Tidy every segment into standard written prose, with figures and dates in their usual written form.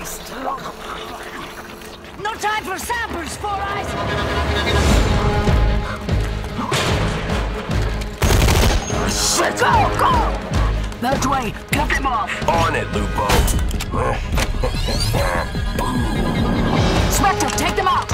fast! No time for samples, Four Eyes! Shit! Go! Go! That way! Cut them off! On it, Lupo! Spectre, take them out!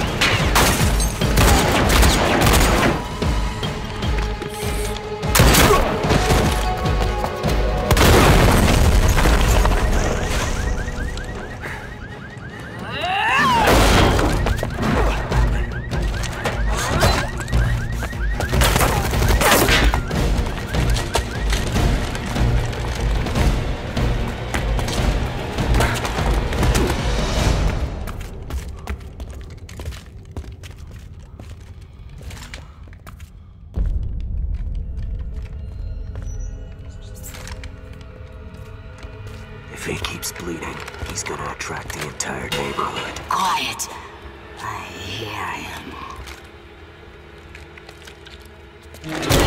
If he keeps bleeding, he's gonna attract the entire neighborhood. Quiet! I hear him.